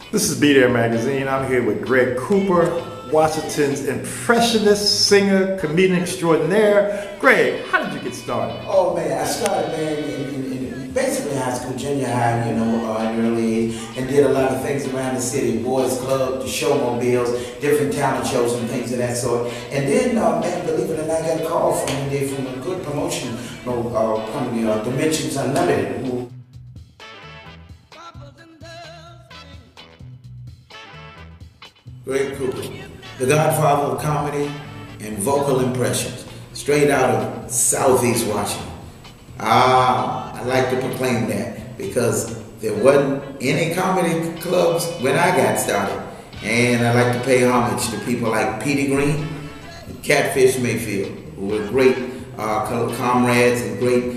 This is Be There Magazine. I'm here with Greg Cooper, Washington's impressionist, singer, comedian extraordinaire. Greg, how did you get started? Oh man, I started in basically high school, junior high, in an early age, and did a lot of things around the city, boys club, the showmobiles, different talent shows and things of that sort. And then, man, believe it or not, I got a call from one day from a good promotion company, Dimensions Unlimited, who Greg Cooper, the Godfather of comedy and vocal impressions, straight out of Southeast Washington. I like to proclaim that because there wasn't any comedy clubs when I got started. And I like to pay homage to people like Petey Green and Catfish Mayfield, who were great comrades and great,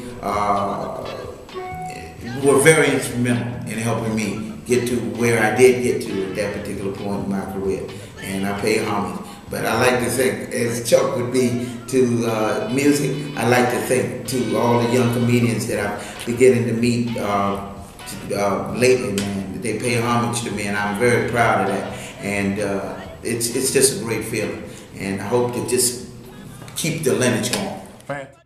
who were very instrumental in helping me get to where I did get to at that particular point in my career, and I pay homage. But I like to think, as Chuck would be to music, I like to think to all the young comedians that I'm beginning to meet lately, man, they pay homage to me, and I'm very proud of that. And it's just a great feeling, and I hope to just keep the lineage going.